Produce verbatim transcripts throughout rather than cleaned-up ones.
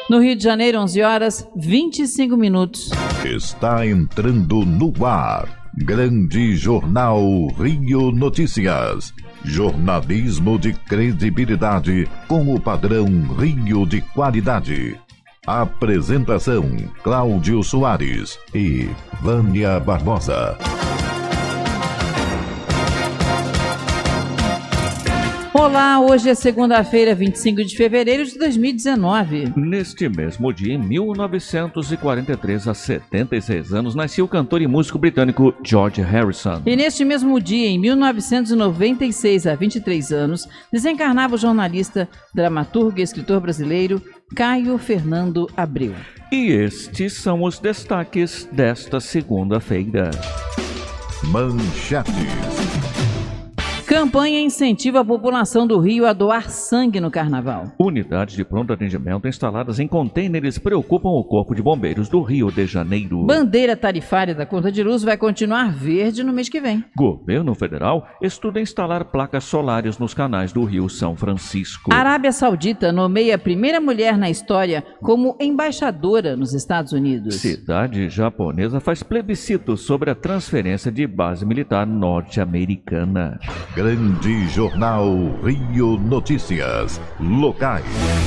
No Rio de Janeiro, onze horas e vinte e cinco minutos. Está entrando no ar. Grande Jornal Rio Notícias. Jornalismo de credibilidade com o padrão Rio de qualidade. Apresentação: Cláudio Soares e Vânia Barbosa. Olá, hoje é segunda-feira, vinte e cinco de fevereiro de dois mil e dezenove. Neste mesmo dia, em mil novecentos e quarenta e três, há setenta e seis anos, nasceu o cantor e músico britânico George Harrison. E neste mesmo dia, em mil novecentos e noventa e seis, há vinte e três anos, desencarnava o jornalista, dramaturgo e escritor brasileiro Caio Fernando Abreu. E estes são os destaques desta segunda-feira. Manchetes. Campanha incentiva a população do Rio a doar sangue no Carnaval. Unidades de pronto atendimento instaladas em contêineres preocupam o Corpo de Bombeiros do Rio de Janeiro. Bandeira tarifária da conta de luz vai continuar verde no mês que vem. Governo Federal estuda instalar placas solares nos canais do Rio São Francisco. Arábia Saudita nomeia a primeira mulher na história como embaixadora nos Estados Unidos. Cidade japonesa faz plebiscito sobre a transferência de base militar norte-americana. Grande Jornal Rio Notícias. Locais.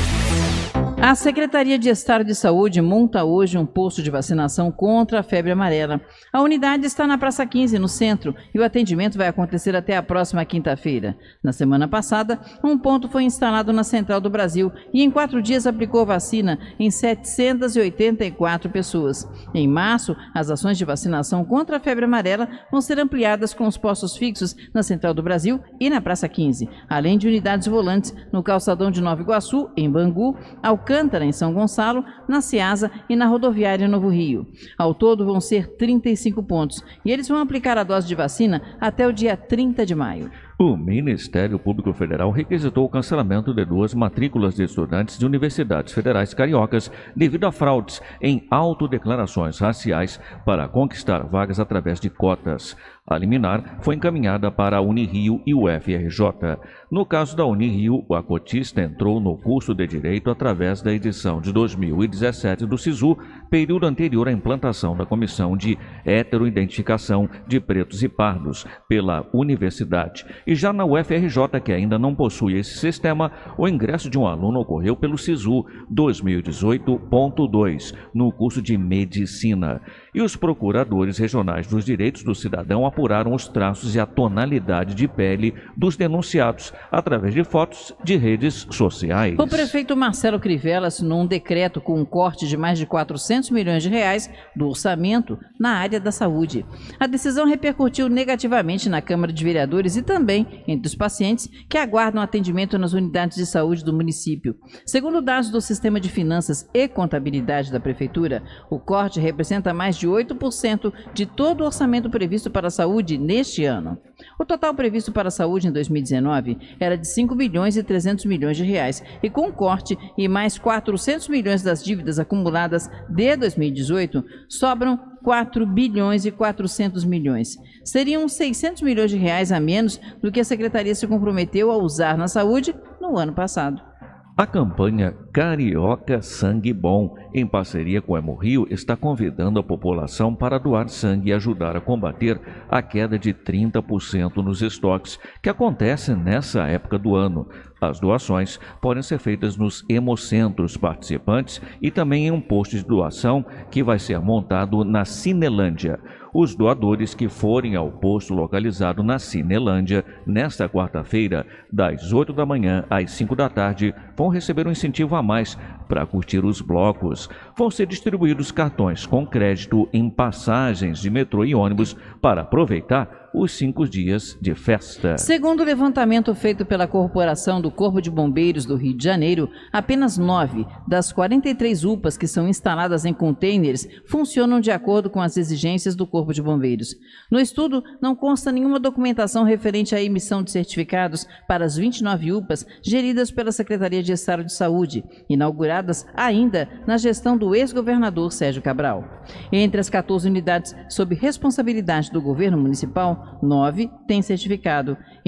A Secretaria de Estado de Saúde monta hoje um posto de vacinação contra a febre amarela. A unidade está na Praça quinze, no centro, e o atendimento vai acontecer até a próxima quinta-feira. Na semana passada, um ponto foi instalado na Central do Brasil e em quatro dias aplicou vacina em setecentas e oitenta e quatro pessoas. Em março, as ações de vacinação contra a febre amarela vão ser ampliadas com os postos fixos na Central do Brasil e na Praça quinze, além de unidades volantes no Calçadão de Nova Iguaçu, em Bangu, Alcântara, em São Gonçalo, na Ceasa e na Rodoviária Novo Rio. Ao todo vão ser trinta e cinco pontos e eles vão aplicar a dose de vacina até o dia trinta de maio. O Ministério Público Federal requisitou o cancelamento de duas matrículas de estudantes de universidades federais cariocas devido a fraudes em autodeclarações raciais para conquistar vagas através de cotas. A liminar foi encaminhada para a Unirio e o F R J. No caso da Unirio, a cotista entrou no curso de Direito através da edição de dois mil e dezessete do SISU, período anterior à implantação da Comissão de Heteroidentificação de Pretos e Pardos pela universidade. E já na U F R J, que ainda não possui esse sistema, o ingresso de um aluno ocorreu pelo SISU dois mil e dezoito ponto dois, no curso de Medicina. E os procuradores regionais dos direitos do cidadão apuraram os traços e a tonalidade de pele dos denunciados através de fotos de redes sociais. O prefeito Marcelo Crivella assinou um decreto com um corte de mais de quatrocentos milhões de reais do orçamento na área da saúde. A decisão repercutiu negativamente na Câmara de Vereadores e também entre os pacientes que aguardam atendimento nas unidades de saúde do município. Segundo dados do Sistema de Finanças e Contabilidade da Prefeitura, o corte representa mais de oito por cento de todo o orçamento previsto para a saúde neste ano. O total previsto para a saúde em dois mil e dezenove era de cinco bilhões e trezentos milhões de reais e com corte e mais quatrocentos milhões das dívidas acumuladas de dois mil e dezoito, sobram quatro bilhões e quatrocentos milhões. Seriam seiscentos milhões de reais a menos do que a Secretaria se comprometeu a usar na saúde no ano passado. A campanha Carioca Sangue Bom, em parceria com o Hemorrio, está convidando a população para doar sangue e ajudar a combater a queda de trinta por cento nos estoques que acontece nessa época do ano. As doações podem ser feitas nos hemocentros participantes e também em um posto de doação que vai ser montado na Cinelândia. Os doadores que forem ao posto localizado na Cinelândia nesta quarta-feira, das oito da manhã às cinco da tarde, vão receber um incentivo a mais para curtir os blocos. Vão ser distribuídos cartões com crédito em passagens de metrô e ônibus para aproveitar os cinco dias de festa. Segundo o levantamento feito pela Corporação do Corpo de Bombeiros do Rio de Janeiro, apenas nove das quarenta e três U P As que são instaladas em containers funcionam de acordo com as exigências do Corpo de Bombeiros. No estudo, não consta nenhuma documentação referente à emissão de certificados para as vinte e nove U P As geridas pela Secretaria de Estado de Saúde, inauguradas ainda na gestão do ex-governador Sérgio Cabral. Entre as quatorze unidades sob responsabilidade do governo municipal, nove têm certificado.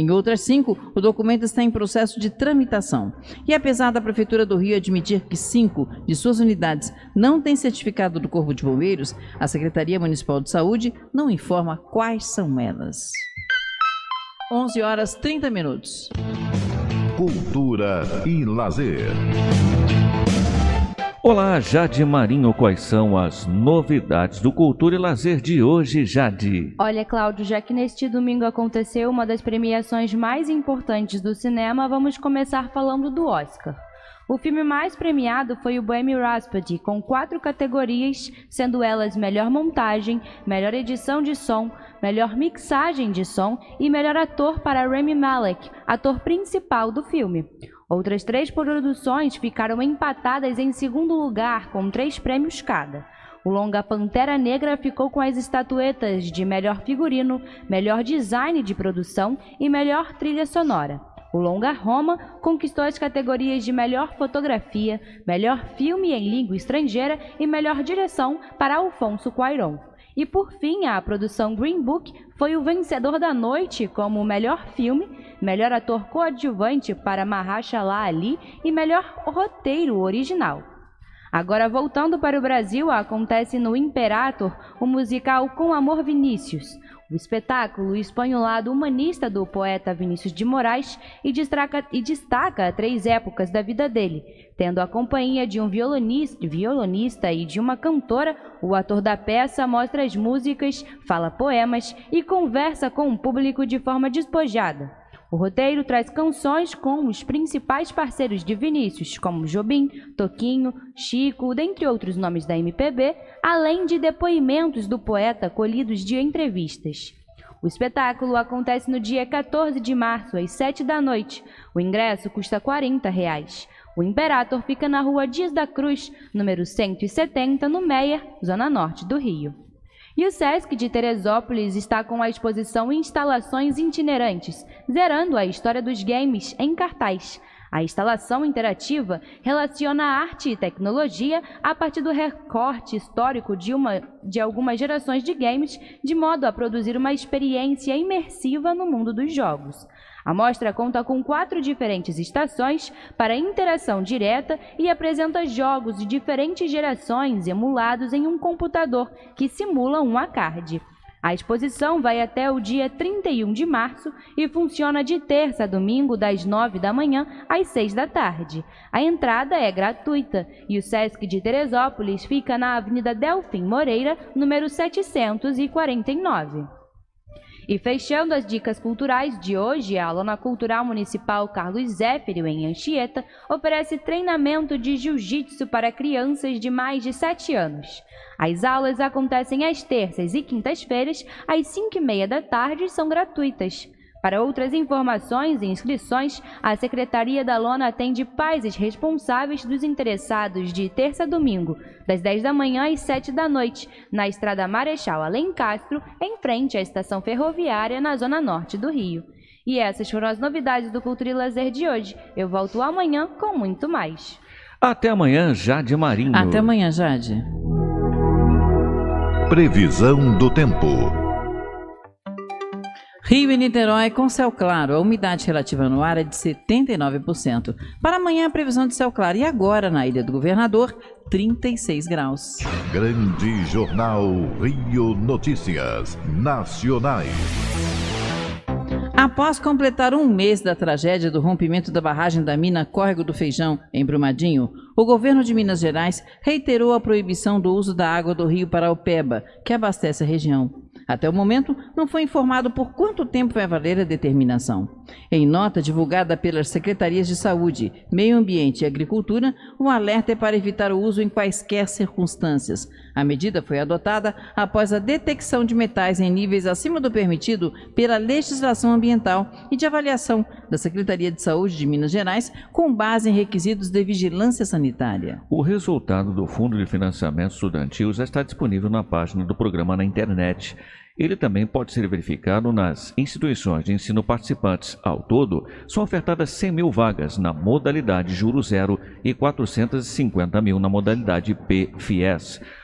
Em outras cinco, o documento está em processo de tramitação. E apesar da Prefeitura do Rio admitir que cinco de suas unidades não têm certificado do Corpo de Bombeiros, a Secretaria Municipal de Saúde não informa quais são elas. onze horas e trinta minutos. Cultura e lazer. Olá, Jade Marinho, quais são as novidades do Cultura e Lazer de hoje, Jade? Olha, Cláudio, já que neste domingo aconteceu uma das premiações mais importantes do cinema, vamos começar falando do Oscar. O filme mais premiado foi o Bohemian Rhapsody, com quatro categorias, sendo elas melhor montagem, melhor edição de som, melhor mixagem de som e melhor ator para Rami Malek, ator principal do filme. Outras três produções ficaram empatadas em segundo lugar, com três prêmios cada. O longa Pantera Negra ficou com as estatuetas de melhor figurino, melhor design de produção e melhor trilha sonora. O longa Roma conquistou as categorias de melhor fotografia, melhor filme em língua estrangeira e melhor direção para Alfonso Cuarón. E por fim, a produção Green Book foi o vencedor da noite como melhor filme, melhor ator coadjuvante para Mahershala Ali e melhor roteiro original. Agora, voltando para o Brasil, acontece no Imperator o musical Com Amor Vinícius. O espetáculo expõe o lado humanista do poeta Vinícius de Moraes e destaca, e destaca três épocas da vida dele. Tendo a companhia de um violonista, violonista e de uma cantora, o ator da peça mostra as músicas, fala poemas e conversa com o público de forma despojada. O roteiro traz canções com os principais parceiros de Vinícius, como Jobim, Toquinho, Chico, dentre outros nomes da M P B, além de depoimentos do poeta colhidos de entrevistas. O espetáculo acontece no dia quatorze de março, às sete da noite. O ingresso custa quarenta reais. O Imperator fica na rua Dias da Cruz, número cento e setenta, no Meier, zona norte do Rio. E o Sesc de Teresópolis está com a exposição Instalações Itinerantes, zerando a história dos games em cartaz. A instalação interativa relaciona arte e tecnologia a partir do recorte histórico de, uma, de algumas gerações de games, de modo a produzir uma experiência imersiva no mundo dos jogos. A mostra conta com quatro diferentes estações para interação direta e apresenta jogos de diferentes gerações emulados em um computador que simula um arcade. A exposição vai até o dia trinta e um de março e funciona de terça a domingo das nove da manhã às seis da tarde. A entrada é gratuita e o Sesc de Teresópolis fica na Avenida Delfim Moreira, número setecentos e quarenta e nove. E fechando as dicas culturais de hoje, a Lona Cultural Municipal Carlos Zéfiro, em Anchieta, oferece treinamento de jiu-jitsu para crianças de mais de sete anos. As aulas acontecem às terças e quintas-feiras, às cinco e meia da tarde, e são gratuitas. Para outras informações e inscrições, a Secretaria da Lona atende pais responsáveis dos interessados de terça a domingo, das dez da manhã às sete da noite, na Estrada Marechal Alencastro, em frente à estação ferroviária, na zona norte do Rio. E essas foram as novidades do Cultura e Lazer de hoje. Eu volto amanhã com muito mais. Até amanhã, Jade Marinho. Até amanhã, Jade. Previsão do tempo. Rio e Niterói com céu claro, a umidade relativa no ar é de setenta e nove por cento. Para amanhã, a previsão de céu claro. E agora, na Ilha do Governador, trinta e seis graus. Grande Jornal Rio Notícias Nacionais. Após completar um mês da tragédia do rompimento da barragem da mina Córrego do Feijão, em Brumadinho, o governo de Minas Gerais reiterou a proibição do uso da água do rio Paraopeba, que abastece a região. Até o momento, não foi informado por quanto tempo vai valer a determinação. Em nota divulgada pelas Secretarias de Saúde, Meio Ambiente e Agricultura, o alerta é para evitar o uso em quaisquer circunstâncias. A medida foi adotada após a detecção de metais em níveis acima do permitido pela legislação ambiental e de avaliação da Secretaria de Saúde de Minas Gerais, com base em requisitos de vigilância sanitária. O resultado do Fundo de Financiamento Estudantil já está disponível na página do programa na internet. Ele também pode ser verificado nas instituições de ensino participantes. Ao todo, são ofertadas cem mil vagas na modalidade Juro Zero e quatrocentas e cinquenta mil na modalidade P FIES.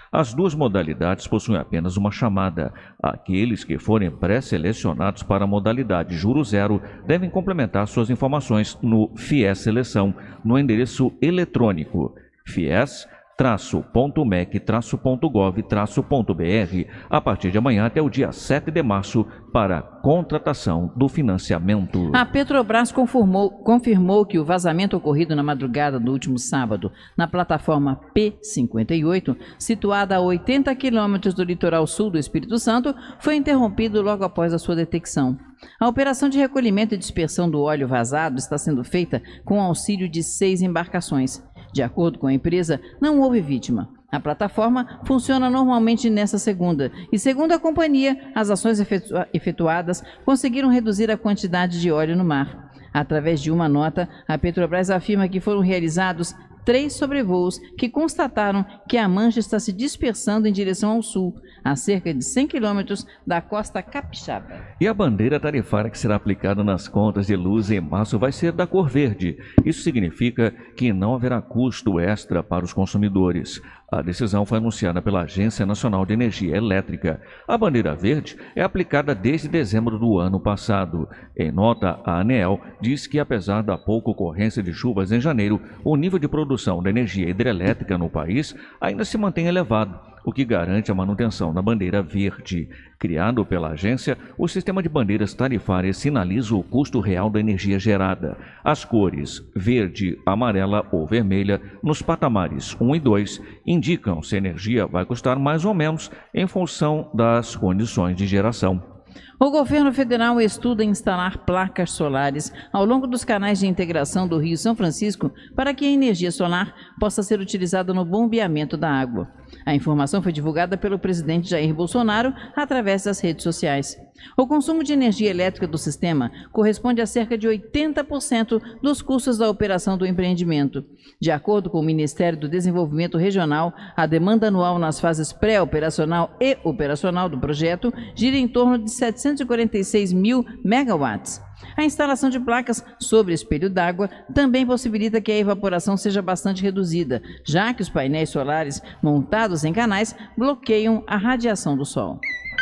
As duas modalidades possuem apenas uma chamada. Aqueles que forem pré-selecionados para a modalidade Juro Zero devem complementar suas informações no FIES Seleção, no endereço eletrônico fies traço ponto mec traço ponto gov traço ponto br a partir de amanhã até o dia sete de março para contratação do financiamento. A Petrobras confirmou, confirmou que o vazamento ocorrido na madrugada do último sábado na plataforma P cinquenta e oito, situada a oitenta quilômetros do litoral sul do Espírito Santo, foi interrompido logo após a sua detecção. A operação de recolhimento e dispersão do óleo vazado está sendo feita com o auxílio de seis embarcações. De acordo com a empresa, não houve vítima. A plataforma funciona normalmente nesta segunda e, segundo a companhia, as ações efetuadas conseguiram reduzir a quantidade de óleo no mar. Através de uma nota, a Petrobras afirma que foram realizados três sobrevoos que constataram que a mancha está se dispersando em direção ao sul, a cerca de cem quilômetros da costa capixaba. E a bandeira tarifária que será aplicada nas contas de luz em março vai ser da cor verde. Isso significa que não haverá custo extra para os consumidores. A decisão foi anunciada pela Agência Nacional de Energia Elétrica. A bandeira verde é aplicada desde dezembro do ano passado. Em nota, a ANEEL diz que, apesar da pouca ocorrência de chuvas em janeiro, o nível de produção de energia hidrelétrica no país ainda se mantém elevado, o que garante a manutenção da bandeira verde. Criado pela agência, o sistema de bandeiras tarifárias sinaliza o custo real da energia gerada. As cores verde, amarela ou vermelha, nos patamares um e dois, indicam se a energia vai custar mais ou menos em função das condições de geração. O governo federal estuda instalar placas solares ao longo dos canais de integração do Rio São Francisco para que a energia solar possa ser utilizada no bombeamento da água. A informação foi divulgada pelo presidente Jair Bolsonaro através das redes sociais. O consumo de energia elétrica do sistema corresponde a cerca de oitenta por cento dos custos da operação do empreendimento. De acordo com o Ministério do Desenvolvimento Regional, a demanda anual nas fases pré-operacional e operacional do projeto gira em torno de setecentos e quarenta e seis mil megawatts. A instalação de placas sobre espelho d'água também possibilita que a evaporação seja bastante reduzida, já que os painéis solares montados em canais bloqueiam a radiação do sol.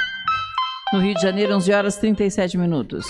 No Rio de Janeiro, onze horas e trinta e sete minutos.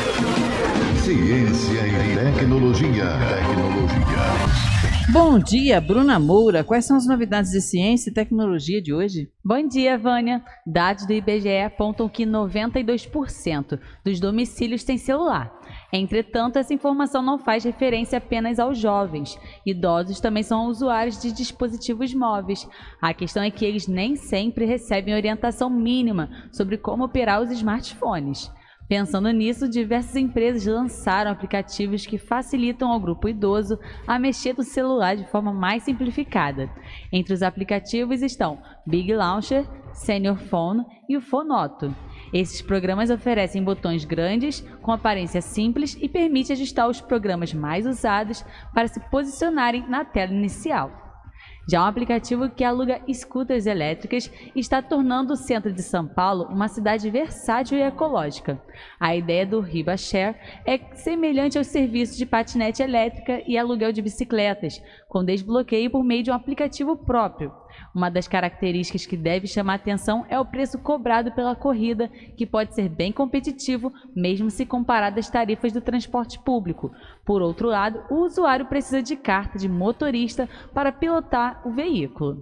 Ciência e tecnologia. Tecnologia. Bom dia, Bruna Moura. Quais são as novidades de ciência e tecnologia de hoje? Bom dia, Vânia. Dados do I B G E apontam que noventa e dois por cento dos domicílios têm celular. Entretanto, essa informação não faz referência apenas aos jovens. Idosos também são usuários de dispositivos móveis. A questão é que eles nem sempre recebem orientação mínima sobre como operar os smartphones. Pensando nisso, diversas empresas lançaram aplicativos que facilitam ao grupo idoso a mexer no celular de forma mais simplificada. Entre os aplicativos estão Big Launcher, Senior Phone e o Fonoto. Esses programas oferecem botões grandes, com aparência simples e permitem ajustar os programas mais usados para se posicionarem na tela inicial. Já um aplicativo que aluga scooters elétricas está tornando o centro de São Paulo uma cidade versátil e ecológica. A ideia do RibaShare é semelhante aos serviços de patinete elétrica e aluguel de bicicletas, com desbloqueio por meio de um aplicativo próprio. Uma das características que deve chamar atenção é o preço cobrado pela corrida, que pode ser bem competitivo, mesmo se comparado às tarifas do transporte público. Por outro lado, o usuário precisa de carta de motorista para pilotar o veículo.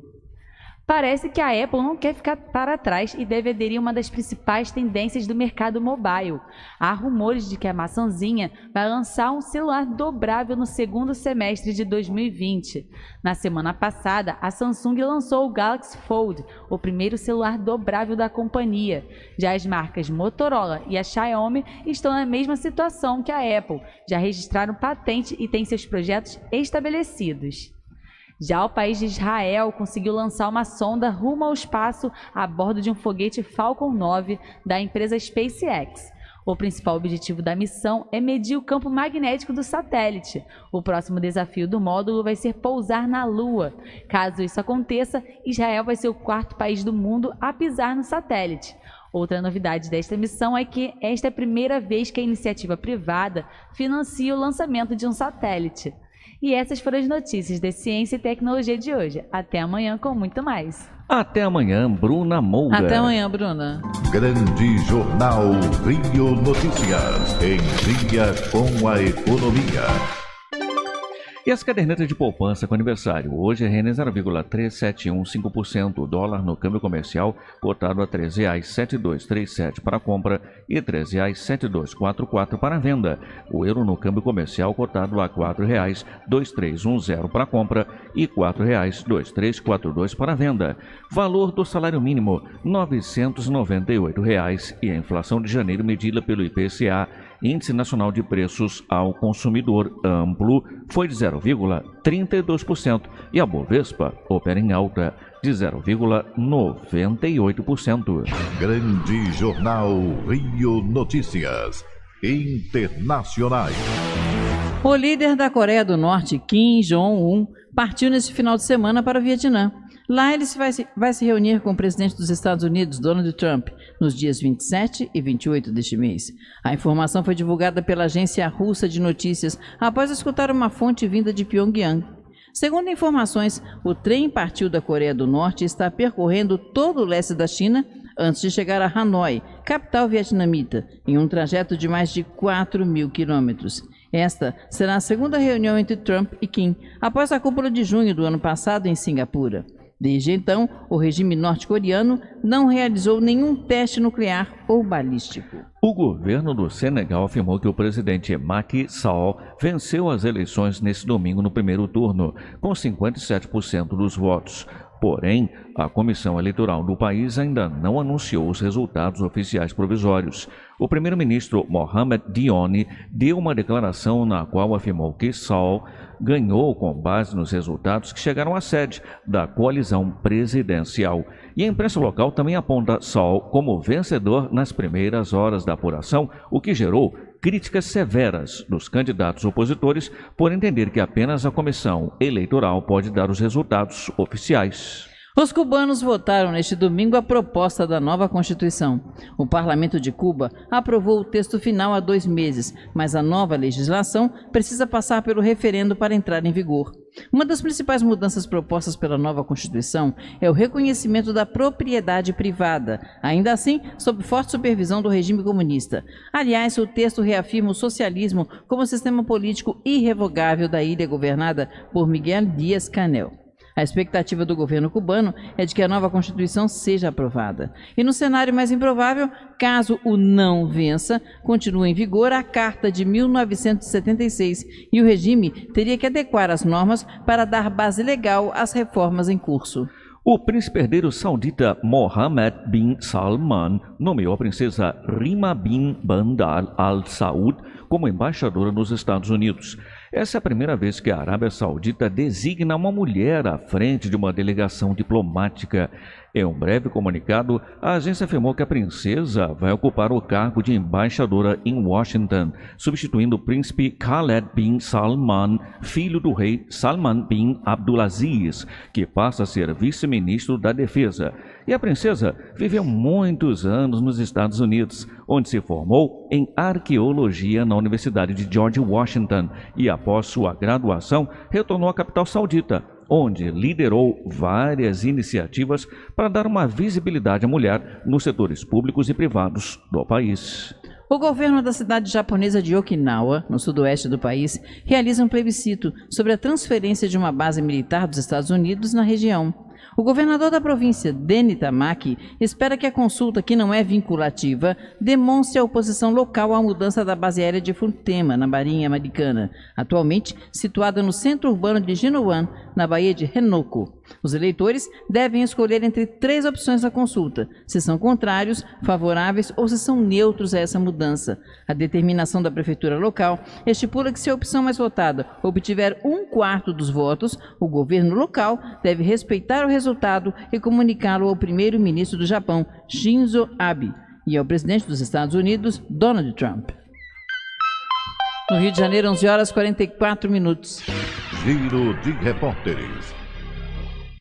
Parece que a Apple não quer ficar para trás e deve aderir a uma das principais tendências do mercado mobile. Há rumores de que a maçãzinha vai lançar um celular dobrável no segundo semestre de dois mil e vinte. Na semana passada, a Samsung lançou o Galaxy Fold, o primeiro celular dobrável da companhia. Já as marcas Motorola e a Xiaomi estão na mesma situação que a Apple, já registraram patente e têm seus projetos estabelecidos. Já o país de Israel conseguiu lançar uma sonda rumo ao espaço a bordo de um foguete Falcon nove da empresa SpaceX. O principal objetivo da missão é medir o campo magnético do satélite. O próximo desafio do módulo vai ser pousar na Lua. Caso isso aconteça, Israel vai ser o quarto país do mundo a pisar no satélite. Outra novidade desta missão é que esta é a primeira vez que a iniciativa privada financia o lançamento de um satélite. E essas foram as notícias de ciência e tecnologia de hoje. Até amanhã com muito mais. Até amanhã, Bruna Moura. Até amanhã, Bruna. Grande Jornal Rio Notícias. Em dia com a economia. E as cadernetas de poupança com aniversário. Hoje é zero vírgula três sete um cinco por cento. O dólar no câmbio comercial cotado a três reais sete dois três sete para compra e três reais sete dois quatro quatro para venda. O euro no câmbio comercial cotado a quatro reais dois três um zero para compra e quatro reais dois três quatro dois para venda. Valor do salário mínimo novecentos e noventa e oito reais e a inflação de janeiro medida pelo I P C A, Índice Nacional de Preços ao Consumidor Amplo, foi de zero vírgula trinta e dois por cento e a Bovespa opera em alta de zero vírgula noventa e oito por cento. Grande Jornal Rio Notícias Internacionais. O líder da Coreia do Norte, Kim Jong-un, partiu neste final de semana para o Vietnã. Lá ele vai se, vai se reunir com o presidente dos Estados Unidos, Donald Trump, nos dias vinte e sete e vinte e oito deste mês. A informação foi divulgada pela agência russa de notícias após escutar uma fonte vinda de Pyongyang. Segundo informações, o trem partiu da Coreia do Norte e está percorrendo todo o leste da China antes de chegar a Hanoi, capital vietnamita, em um trajeto de mais de quatro mil quilômetros. Esta será a segunda reunião entre Trump e Kim, após a cúpula de junho do ano passado em Singapura. Desde então, o regime norte-coreano não realizou nenhum teste nuclear ou balístico. O governo do Senegal afirmou que o presidente Macky Sall venceu as eleições nesse domingo no primeiro turno, com cinquenta e sete por cento dos votos. Porém, a comissão eleitoral do país ainda não anunciou os resultados oficiais provisórios. O primeiro-ministro Mohamed Dionne deu uma declaração na qual afirmou que Sall ganhou com base nos resultados que chegaram à sede da coalizão presidencial. E a imprensa local também aponta Sall como vencedor nas primeiras horas da apuração, o que gerou críticas severas dos candidatos opositores por entender que apenas a comissão eleitoral pode dar os resultados oficiais. Os cubanos votaram neste domingo a proposta da nova Constituição. O Parlamento de Cuba aprovou o texto final há dois meses, mas a nova legislação precisa passar pelo referendo para entrar em vigor. Uma das principais mudanças propostas pela nova Constituição é o reconhecimento da propriedade privada, ainda assim sob forte supervisão do regime comunista. Aliás, o texto reafirma o socialismo como sistema político irrevogável da ilha governada por Miguel Díaz-Canel. A expectativa do governo cubano é de que a nova Constituição seja aprovada. E no cenário mais improvável, caso o não vença, continue em vigor a Carta de mil novecentos e setenta e seis e o regime teria que adequar as normas para dar base legal às reformas em curso. O príncipe herdeiro saudita Mohammed bin Salman nomeou a princesa Rima bin Bandar Al Saud como embaixadora nos Estados Unidos. Essa é a primeira vez que a Arábia Saudita designa uma mulher à frente de uma delegação diplomática. Em um breve comunicado, a agência afirmou que a princesa vai ocupar o cargo de embaixadora em Washington, substituindo o príncipe Khaled bin Salman, filho do rei Salman bin Abdulaziz, que passa a ser vice-ministro da Defesa. E a princesa viveu muitos anos nos Estados Unidos, onde se formou em arqueologia na Universidade de George Washington e, após sua graduação, retornou à capital saudita, onde liderou várias iniciativas para dar uma visibilidade à mulher nos setores públicos e privados do país. O governo da cidade japonesa de Okinawa, no sudoeste do país, realiza um plebiscito sobre a transferência de uma base militar dos Estados Unidos na região. O governador da província, Deni Tamaki, espera que a consulta, que não é vinculativa, demonstre a oposição local à mudança da base aérea de Futema, na Marinha Americana, atualmente situada no centro urbano de Ginowan, na Baía de Henoko. Os eleitores devem escolher entre três opções da consulta, se são contrários, favoráveis ou se são neutros a essa mudança. A determinação da prefeitura local estipula que se a opção mais votada obtiver um quarto dos votos, o governo local deve respeitar o resultado e comunicá-lo ao primeiro-ministro do Japão, Shinzo Abe, e ao presidente dos Estados Unidos, Donald Trump. No Rio de Janeiro, onze horas e quarenta e quatro minutos. Giro de repórteres.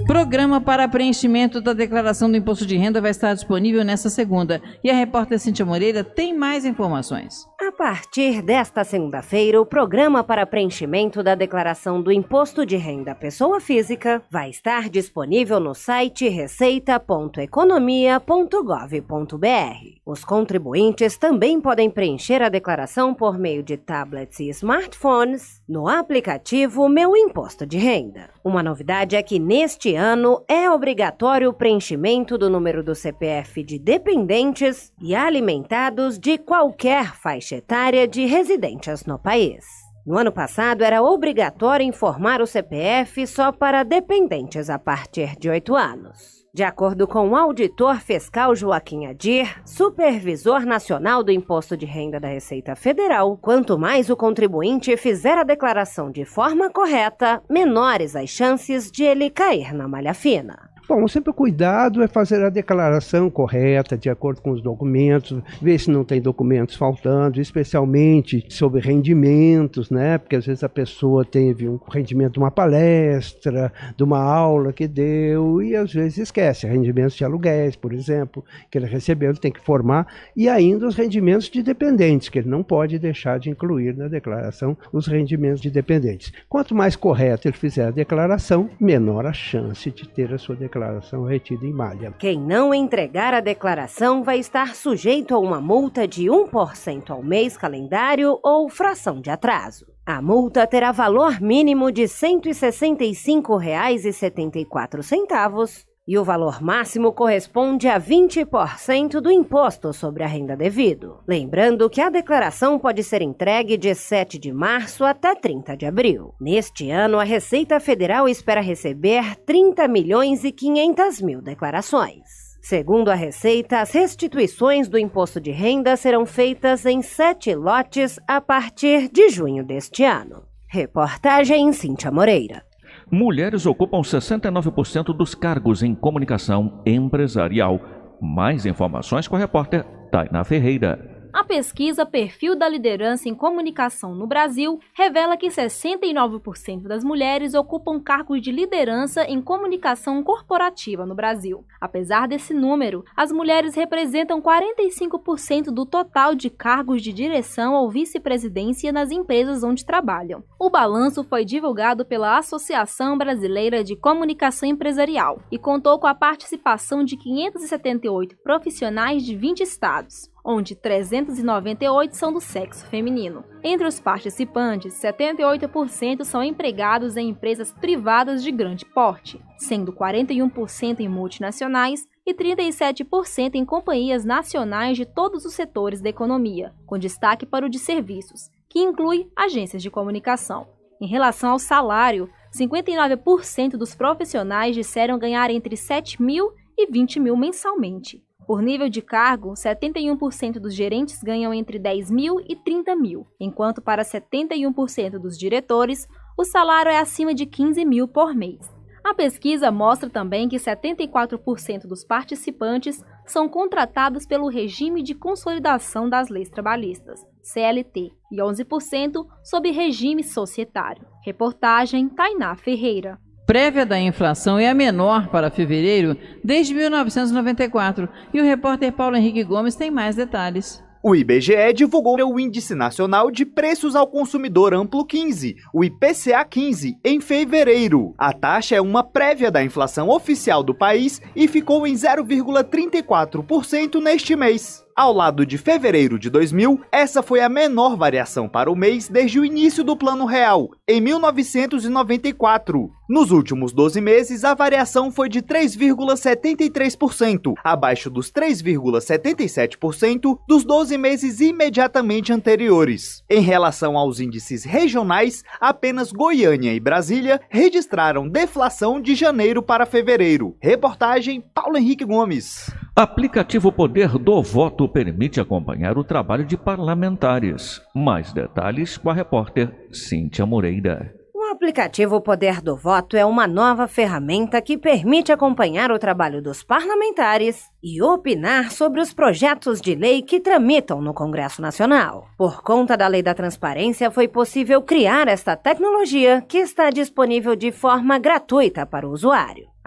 Programa para preenchimento da declaração do imposto de renda vai estar disponível nesta segunda. E a repórter Cíntia Moreira tem mais informações. A partir desta segunda-feira, o programa para preenchimento da declaração do imposto de renda pessoa física vai estar disponível no site receita ponto economia ponto gov ponto br. Os contribuintes também podem preencher a declaração por meio de tablets e smartphones no aplicativo Meu Imposto de Renda. Uma novidade é que neste ano é obrigatório o preenchimento do número do C P F de dependentes e alimentados de qualquer faixa etária de residentes no país. No ano passado, era obrigatório informar o C P F só para dependentes a partir de oito anos. De acordo com o auditor fiscal Joaquim Adir, supervisor nacional do Imposto de Renda da Receita Federal, quanto mais o contribuinte fizer a declaração de forma correta, menores as chances de ele cair na malha fina. Bom, sempre o cuidado é fazer a declaração correta, de acordo com os documentos, ver se não tem documentos faltando, especialmente sobre rendimentos, né? Porque às vezes a pessoa teve um rendimento de uma palestra, de uma aula que deu, e às vezes esquece rendimentos de aluguéis, por exemplo, que ele recebeu, ele tem que formar, e ainda os rendimentos de dependentes, que ele não pode deixar de incluir na declaração os rendimentos de dependentes. Quanto mais correto ele fizer a declaração, menor a chance de ter a sua declaração declaração retida em malha. Quem não entregar a declaração vai estar sujeito a uma multa de um por cento ao mês calendário ou fração de atraso. A multa terá valor mínimo de cento e sessenta e cinco reais e setenta e quatro centavos e o valor máximo corresponde a vinte por cento do imposto sobre a renda devido. Lembrando que a declaração pode ser entregue de sete de março até trinta de abril. Neste ano, a Receita Federal espera receber trinta milhões e quinhentas mil declarações. Segundo a Receita, as restituições do imposto de renda serão feitas em sete lotes a partir de junho deste ano. Reportagem Cíntia Moreira. Mulheres ocupam sessenta e nove por cento dos cargos em comunicação empresarial. Mais informações com a repórter Tainá Ferreira. A pesquisa Perfil da Liderança em Comunicação no Brasil revela que sessenta e nove por cento das mulheres ocupam cargos de liderança em comunicação corporativa no Brasil. Apesar desse número, as mulheres representam quarenta e cinco por cento do total de cargos de direção ou vice-presidência nas empresas onde trabalham. O balanço foi divulgado pela Associação Brasileira de Comunicação Empresarial e contou com a participação de quinhentos e setenta e oito profissionais de vinte estados, onde trezentos e noventa e oito são do sexo feminino. Entre os participantes, setenta e oito por cento são empregados em empresas privadas de grande porte, sendo quarenta e um por cento em multinacionais e trinta e sete por cento em companhias nacionais de todos os setores da economia, com destaque para o de serviços, que inclui agências de comunicação. Em relação ao salário, cinquenta e nove por cento dos profissionais disseram ganhar entre sete mil e vinte mil mensalmente. Por nível de cargo, setenta e um por cento dos gerentes ganham entre dez mil e trinta mil, enquanto para setenta e um por cento dos diretores, o salário é acima de quinze mil por mês. A pesquisa mostra também que setenta e quatro por cento dos participantes são contratados pelo Regime de Consolidação das Leis Trabalhistas, C L T, e onze por cento sob regime societário. Reportagem Tainá Ferreira. Prévia da inflação é a menor para fevereiro desde mil novecentos e noventa e quatro e o repórter Paulo Henrique Gomes tem mais detalhes. O I B G E divulgou o Índice Nacional de Preços ao Consumidor Amplo quinze, o I P C A quinze, em fevereiro. A taxa é uma prévia da inflação oficial do país e ficou em zero vírgula trinta e quatro por cento neste mês. Ao lado de fevereiro de dois mil, essa foi a menor variação para o mês desde o início do Plano Real, em mil novecentos e noventa e quatro. Nos últimos doze meses, a variação foi de três vírgula setenta e três por cento, abaixo dos três vírgula setenta e sete por cento dos doze meses imediatamente anteriores. Em relação aos índices regionais, apenas Goiânia e Brasília registraram deflação de janeiro para fevereiro. Reportagem Paulo Henrique Gomes. Aplicativo Poder do Voto permite acompanhar o trabalho de parlamentares. Mais detalhes com a repórter Cíntia Moreira. O aplicativo Poder do Voto é uma nova ferramenta que permite acompanhar o trabalho dos parlamentares e opinar sobre os projetos de lei que tramitam no Congresso Nacional. Por conta da Lei da Transparência, foi possível criar esta tecnologia que está disponível de forma gratuita para o usuário.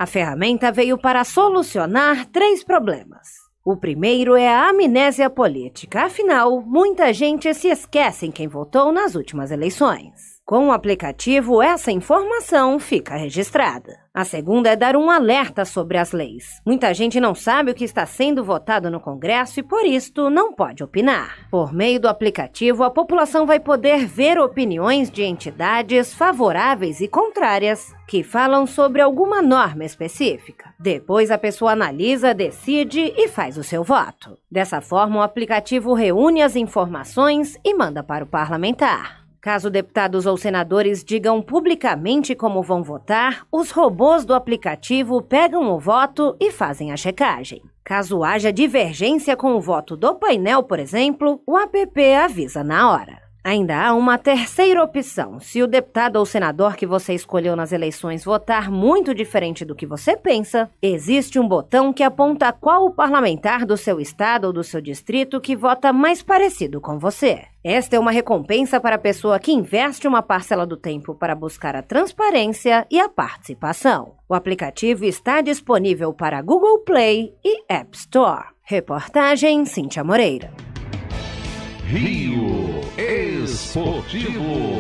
A ferramenta veio para solucionar três problemas. O primeiro é a amnésia política, afinal, muita gente se esquece em quem votou nas últimas eleições. Com o aplicativo, essa informação fica registrada. A segunda é dar um alerta sobre as leis. Muita gente não sabe o que está sendo votado no Congresso e, por isto, não pode opinar. Por meio do aplicativo, a população vai poder ver opiniões de entidades favoráveis e contrárias que falam sobre alguma norma específica. Depois, a pessoa analisa, decide e faz o seu voto. Dessa forma, o aplicativo reúne as informações e manda para o parlamentar. Caso deputados ou senadores digam publicamente como vão votar, os robôs do aplicativo pegam o voto e fazem a checagem. Caso haja divergência com o voto do painel, por exemplo, o app avisa na hora. Ainda há uma terceira opção. Se o deputado ou senador que você escolheu nas eleições votar muito diferente do que você pensa, existe um botão que aponta qual o parlamentar do seu estado ou do seu distrito que vota mais parecido com você. Esta é uma recompensa para a pessoa que investe uma parcela do tempo para buscar a transparência e a participação. O aplicativo está disponível para Google Play e App Store. Reportagem Cíntia Moreira. Rio Esportivo.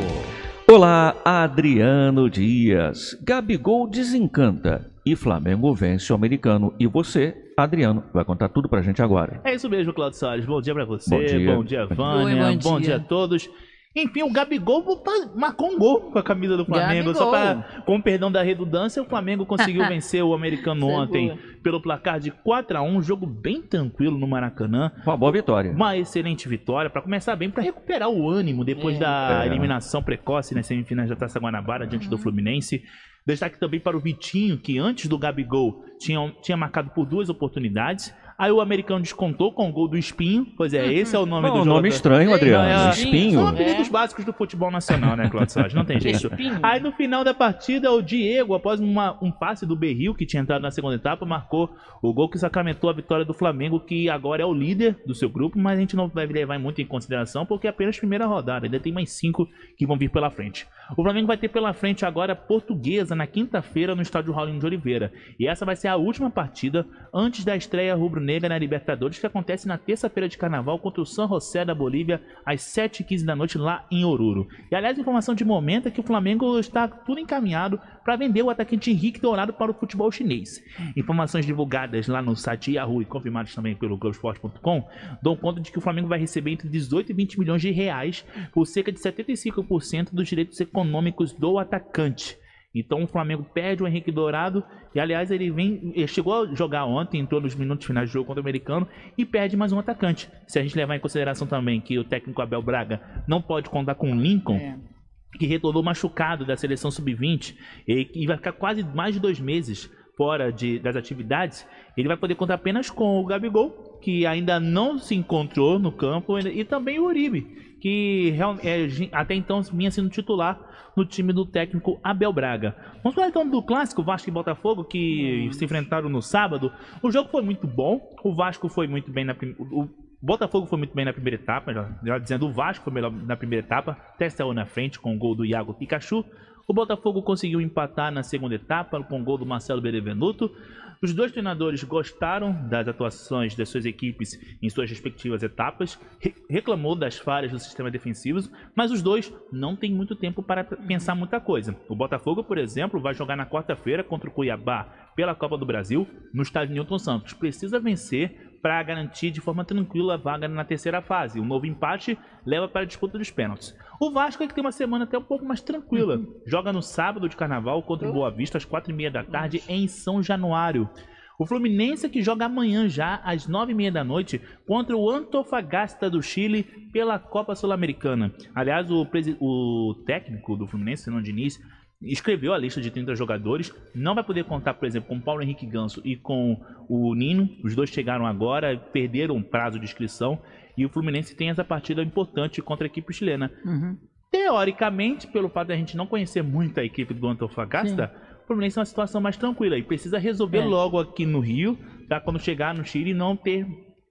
Olá, Adriano Dias. Gabigol desencanta e Flamengo vence o americano. E você, Adriano, vai contar tudo pra gente agora. É isso mesmo, Claudio Salles. Bom dia pra você, bom dia, bom dia Vânia, Oi, bom, bom dia. dia a todos. Enfim, o Gabigol marcou um gol com a camisa do Flamengo. Gabigol. Só para, com perdão da redundância, o Flamengo conseguiu vencer o americano Isso é ontem boa. pelo placar de quatro a um. Um jogo bem tranquilo no Maracanã. Uma boa vitória. Uma excelente vitória para começar bem, para recuperar o ânimo depois É. da É. eliminação precoce nas semifinais da Taça Guanabara diante do Fluminense. Destaque também para o Vitinho, que antes do Gabigol tinha, tinha marcado por duas oportunidades. Aí o americano descontou com o gol do Espinho. Pois é, esse é o nome Bom, do um jogador. nome estranho, Adriano. É, Espinho. São apelidos básicos do futebol nacional, né, Claudio Salles? Não tem jeito. Espinho. Aí no final da partida, o Diego, após uma, um passe do Berril, que tinha entrado na segunda etapa, marcou o gol que sacramentou a vitória do Flamengo, que agora é o líder do seu grupo, mas a gente não vai levar muito em consideração, porque é apenas a primeira rodada. Ainda tem mais cinco que vão vir pela frente. O Flamengo vai ter pela frente agora a Portuguesa na quinta-feira no estádio Raulino de Oliveira. E essa vai ser a última partida antes da estreia rubro-negra na Libertadores, que acontece na terça-feira de carnaval contra o San José da Bolívia, às sete e quinze da noite, lá em Oruro. E aliás, informação de momento é que o Flamengo está tudo encaminhado para vender o atacante Henrique Dourado para o futebol chinês. Informações divulgadas lá no site Yahoo e confirmadas também pelo Globoesporte ponto com dão conta de que o Flamengo vai receber entre dezoito e vinte milhões de reais por cerca de setenta e cinco por cento dos direitos econômicos do atacante. Então o Flamengo perde o Henrique Dourado e, aliás, ele vem, ele chegou a jogar ontem, entrou nos minutos finais do jogo contra o americano e perde mais um atacante. Se a gente levar em consideração também que o técnico Abel Braga não pode contar com o Lincoln, É. que retornou machucado da seleção sub vinte e que vai ficar quase mais de dois meses fora de, das atividades, ele vai poder contar apenas com o Gabigol, que ainda não se encontrou no campo, e também o Uribe, que real- é, até então vinha sendo titular no time do técnico Abel Braga. Vamos falar então do clássico Vasco e Botafogo, que se enfrentaram no sábado. O jogo foi muito bom, o Vasco foi muito bem na primeira... O Botafogo foi muito bem na primeira etapa, já, já dizendo, o Vasco foi melhor na primeira etapa, até saiu na frente com o gol do Iago Pikachu. O Botafogo conseguiu empatar na segunda etapa com o gol do Marcelo Benevenuto. Os dois treinadores gostaram das atuações das suas equipes em suas respectivas etapas, re- reclamou das falhas do sistema defensivo, mas os dois não têm muito tempo para pensar muita coisa. O Botafogo, por exemplo, vai jogar na quarta-feira contra o Cuiabá pela Copa do Brasil no estádio Newton Santos. Precisa vencer para garantir de forma tranquila a vaga na terceira fase. O novo empate leva para a disputa dos pênaltis. O Vasco é que tem uma semana até um pouco mais tranquila. Joga no sábado de carnaval contra o Boa Vista às quatro e meia da tarde em São Januário. O Fluminense que joga amanhã já às nove e meia da noite contra o Antofagasta do Chile pela Copa Sul-Americana. Aliás, o, presi- o técnico do Fluminense, Fernando Diniz, escreveu a lista de trinta jogadores, não vai poder contar, por exemplo, com o Paulo Henrique Ganso e com o Nino. Os dois chegaram agora, perderam o prazo de inscrição, e o Fluminense tem essa partida importante contra a equipe chilena. Uhum. Teoricamente, pelo fato de a gente não conhecer muito a equipe do Antofagasta, Sim. o Fluminense é uma situação mais tranquila e precisa resolver É. logo aqui no Rio, para quando chegar no Chile não ter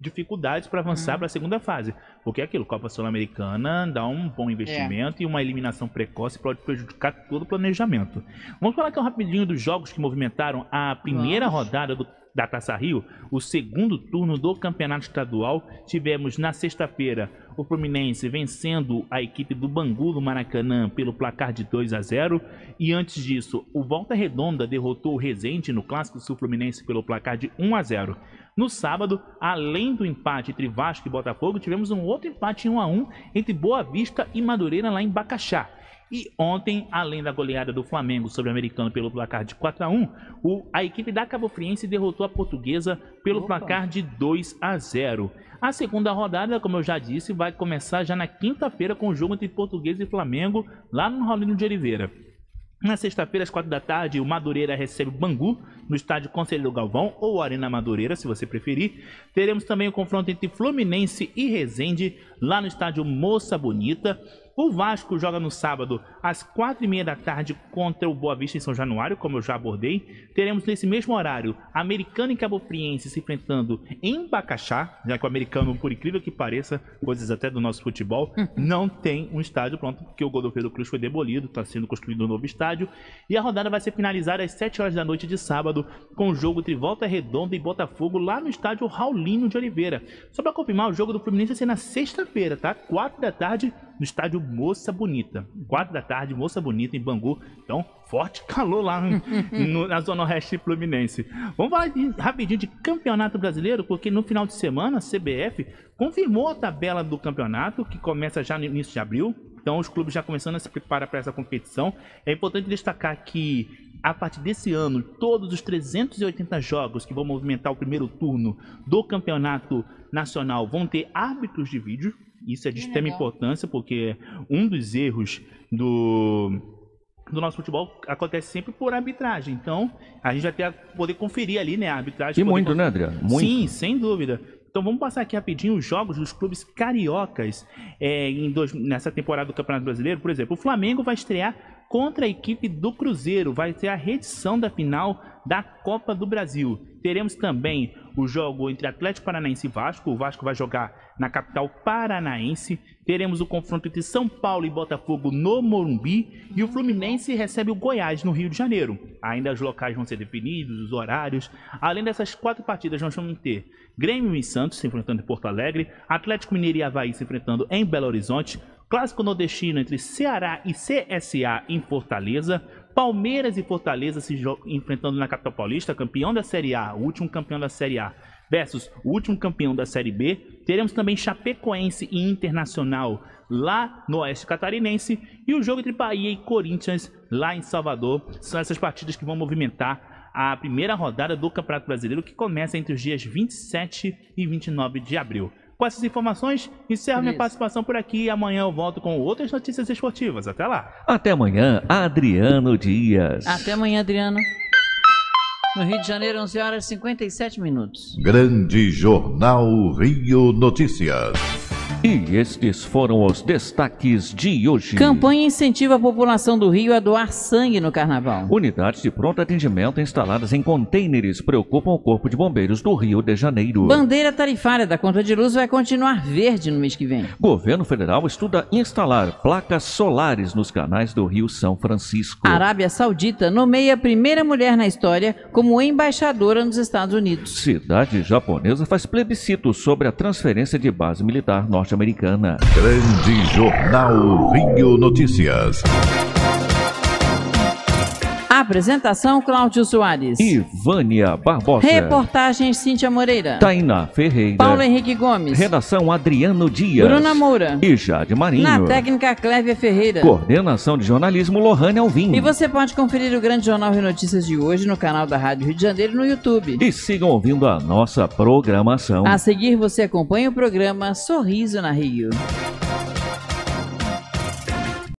dificuldades para avançar uhum. para a segunda fase. Porque é aquilo, Copa Sul-Americana dá um bom investimento é. e uma eliminação precoce pode prejudicar todo o planejamento. Vamos falar aqui rapidinho dos jogos que movimentaram a primeira Vamos. rodada do da Taça Rio, o segundo turno do campeonato estadual. Tivemos na sexta-feira o Fluminense vencendo a equipe do Bangu do Maracanã pelo placar de dois a zero, e antes disso o Volta Redonda derrotou o Resende no Clássico Sul Fluminense pelo placar de um a zero. No sábado, além do empate entre Vasco e Botafogo, tivemos um outro empate em um a um entre Boa Vista e Madureira lá em Bacaxá. E ontem, além da goleada do Flamengo sobre o Americano pelo placar de quatro a um, o, a equipe da Cabo Friense derrotou a Portuguesa pelo Opa. placar de dois a zero. A segunda rodada, como eu já disse, vai começar já na quinta-feira com o jogo entre Portuguesa e Flamengo lá no Raulino de Oliveira. Na sexta-feira, às quatro da tarde, o Madureira recebe o Bangu no estádio Conselheiro Galvão, ou Arena Madureira, se você preferir. Teremos também o confronto entre Fluminense e Resende, lá no estádio Moça Bonita. O Vasco joga no sábado, às quatro e meia da tarde, contra o Boa Vista em São Januário, como eu já abordei. Teremos nesse mesmo horário, Americano e Cabo Friense se enfrentando em Bacaxá, já que o Americano, por incrível que pareça, coisas até do nosso futebol, não tem um estádio pronto, porque o Godofredo Cruz foi demolido, está sendo construído um novo estádio. E a rodada vai ser finalizada às sete horas da noite de sábado, com o jogo entre Volta Redonda e Botafogo, lá no estádio Raulino de Oliveira. Só para confirmar, o jogo do Fluminense vai ser na sexta-feira, tá? quatro da tarde, no estádio Moça Bonita. quatro da tarde, Moça Bonita, em Bangu. Então, forte calor lá no, na Zona Oeste Fluminense. Vamos falar de, rapidinho de Campeonato Brasileiro, porque no final de semana a C B F confirmou a tabela do campeonato, que começa já no início de abril. Então, os clubes já começando a se preparar para essa competição. É importante destacar que, a partir desse ano, todos os trezentos e oitenta jogos que vão movimentar o primeiro turno do Campeonato Nacional vão ter árbitros de vídeo. Isso é de extrema importância, porque um dos erros do, do nosso futebol acontece sempre por arbitragem. Então, a gente vai ter a poder conferir ali, né, a arbitragem. E muito, conferir. né, Adriano? Muito. Sim, sem dúvida. Então vamos passar aqui rapidinho os jogos dos clubes cariocas é, em dois, nessa temporada do Campeonato Brasileiro. Por exemplo, o Flamengo vai estrear contra a equipe do Cruzeiro, vai ter a reedição da final da Copa do Brasil. Teremos também o jogo entre Atlético Paranaense e Vasco. O Vasco vai jogar na capital paranaense. Teremos o confronto entre São Paulo e Botafogo no Morumbi. E o Fluminense recebe o Goiás no Rio de Janeiro. Ainda os locais vão ser definidos, os horários. Além dessas quatro partidas, nós vamos ter Grêmio e Santos se enfrentando em Porto Alegre, Atlético Mineiro e Avaí se enfrentando em Belo Horizonte, Clássico nordestino entre Ceará e C S A em Fortaleza, Palmeiras e Fortaleza se enfrentando na capital paulista, campeão da Série A, o último campeão da Série A, versus o último campeão da Série B. Teremos também Chapecoense e Internacional lá no Oeste Catarinense, e o jogo entre Bahia e Corinthians lá em Salvador. São essas partidas que vão movimentar a primeira rodada do Campeonato Brasileiro, que começa entre os dias vinte e sete e vinte e nove de abril. Com essas informações, encerro minha participação por aqui e amanhã eu volto com outras notícias esportivas. Até lá. Até amanhã, Adriano Dias. Até amanhã, Adriano. No Rio de Janeiro, onze horas e cinquenta e sete minutos. Grande Jornal Rio Notícias. E estes foram os destaques de hoje. Campanha incentiva a população do Rio a doar sangue no Carnaval. Unidades de pronto atendimento instaladas em contêineres preocupam o Corpo de Bombeiros do Rio de Janeiro. Bandeira tarifária da conta de luz vai continuar verde no mês que vem. Governo Federal estuda instalar placas solares nos canais do Rio São Francisco. Arábia Saudita nomeia a primeira mulher na história como embaixadora nos Estados Unidos. Cidade japonesa faz plebiscito sobre a transferência de base militar norte-americana. Grande Jornal Rio Notícias. Apresentação: Cláudio Soares e Vânia Barbosa. Reportagem: Cíntia Moreira, Tainá Ferreira, Paulo Henrique Gomes. Redação: Adriano Dias, Bruna Moura e Jade Marinho. Na técnica: Clévia Ferreira. Coordenação de jornalismo: Lohane Alvim. E você pode conferir o Grande Jornal Rio Notícias de hoje no canal da Rádio Rio de Janeiro no YouTube. E sigam ouvindo a nossa programação. A seguir você acompanha o programa Sorriso na Rio.